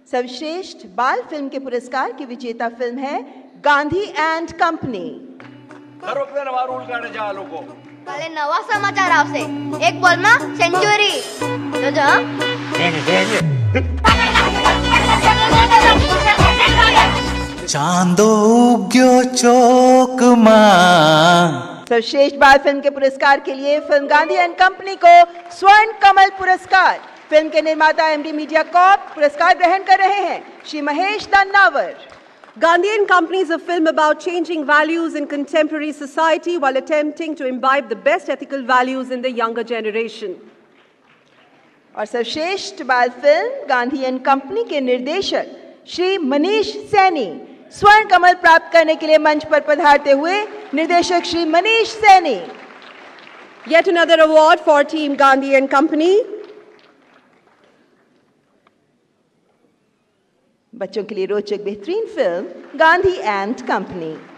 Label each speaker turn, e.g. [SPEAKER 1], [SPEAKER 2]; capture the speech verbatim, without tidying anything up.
[SPEAKER 1] सर्वश्रेष्ठ बाल फिल्म के पुरस्कार की विजेता फिल्म है गांधी एंड कंपनी।
[SPEAKER 2] काले नवा समाचार आवशे एक बॉल में सेंचुरी तो जो
[SPEAKER 3] चांदो उग्यो चौक मां।
[SPEAKER 1] सर्वश्रेष्ठ बाल फिल्म के पुरस्कार के लिए फिल्म गांधी एंड कंपनी को स्वर्ण कमल पुरस्कार। फिल्म के निर्माता एमडी मीडिया कॉर्प पुरस्कार ग्रहण कर रहे हैं Shri Mahesh दन्नावर।
[SPEAKER 4] Gandhi and Company is a film about changing values in contemporary society while attempting to imbibe the best ethical values in the younger generation.
[SPEAKER 1] और सर्वश्रेष्ठ बाल फिल्म गांधी एंड कंपनी के निर्देशक श्री मनीष सैनी स्वर्ण कमल प्राप्त करने के लिए मंच पर पधारते हुए निर्देशक Shri Manish Saini.
[SPEAKER 4] Yet another award for Team Gandhi and Company.
[SPEAKER 1] बच्चों के लिए रोचक बेहतरीन फिल्म गांधी एंड कंपनी।